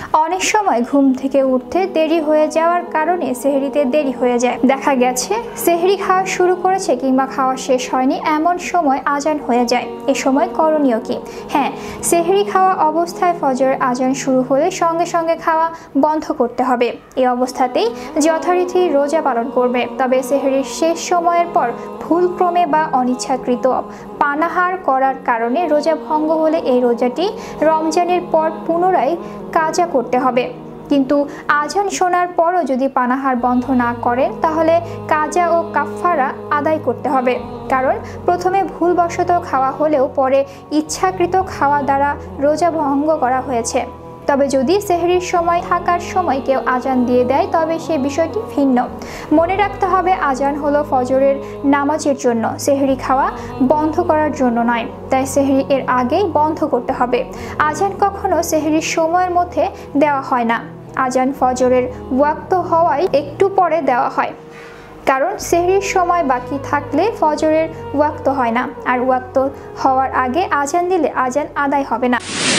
অনেক সময় ঘুম থেকে উঠতে দেরি হয়ে যাওয়ার কারণে সেহরিতে দেরি হয়ে যায়। দেখা গেছে সেহরি খাওয়া শুরু করেছে কিংবা খাওয়া শেষ হয়নি, এমন সময় আজান হয়ে যায়। এ সময় করণীয় কি? হ্যাঁ, সেহরি খাওয়া অবস্থায় ফজরের আজান শুরু হলে সঙ্গে সঙ্গে খাওয়া বন্ধ করতে হবে। এই অবস্থাতেই যথারীতি রোজা পালন করবে। তবে সেহরির শেষ সময়ের পর ভুলক্রমে বা অনিচ্ছাকৃত পানাহার করার কারণে রোজা ভঙ্গ হলে এই রোজাটি রমজানের পর পুনরায় কাজা করতে হবে। কিন্তু আজান শোনার পরও যদি পানাহার বন্ধ না করেন তাহলে কাজা ও কাফফারা আদায় করতে হবে। কারণ প্রথমে ভুলবশত খাওয়া হলেও পরে ইচ্ছাকৃত খাওয়া দ্বারা রোজা ভঙ্গ করা হয়েছে। তবে যদি সেহরির সময় থাকার সময় কেউ আজান দিয়ে দেয় তবে সে বিষয়টি ভিন্ন। মনে রাখতে হবে আজান হলো ফজরের নামাজের জন্য, সেহরি খাওয়া বন্ধ করার জন্য নয়। তাই সেহরি এর আগেই বন্ধ করতে হবে। আজান কখনো সেহরির সময়ের মধ্যে দেওয়া হয় না। আজান ফজরের ওয়াক্ত হওয়ায় একটু পরে দেওয়া হয়, কারণ সেহরির সময় বাকি থাকলে ফজরের ওয়াক্ত হয় না, আর ওয়াক্ত হওয়ার আগে আজান দিলে আজান আদায় হবে না।